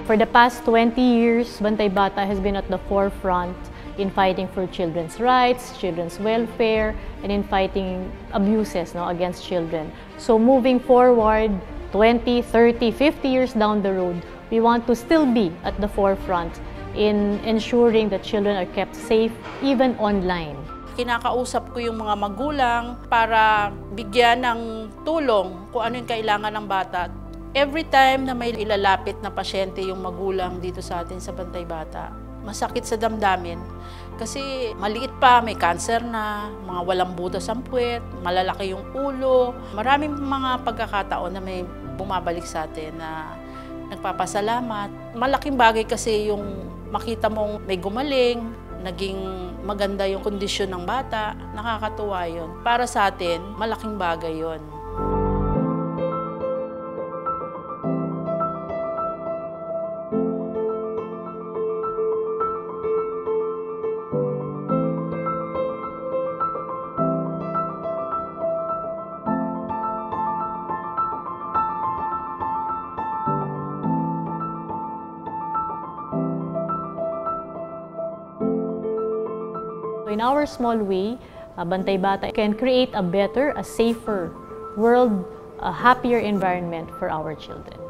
For the past 20 years, Bantay Bata has been at the forefront in fighting for children's rights, children's welfare, and in fighting abuses against children. So moving forward, 20, 30, 50 years down the road, we want to still be at the forefront in ensuring that children are kept safe, even online. Kinakausap ko yung mga magulang para bigyan ng tulong kung ano yung kailangan ng bata. Every time na may ilalapit na pasyente yung magulang dito sa atin sa Bantay Bata, masakit sa damdamin. Kasi maliit pa, may cancer na, mga walang butas ang puwet, malalaki yung ulo. Maraming mga pagkakataon na may bumabalik sa atin na nagpapasalamat. Malaking bagay kasi yung makita mong may gumaling, naging maganda yung kondisyon ng bata, nakakatuwa yun. Para sa atin, malaking bagay yun. In our small way, Bantay Bata can create a better, a safer world, a happier environment for our children.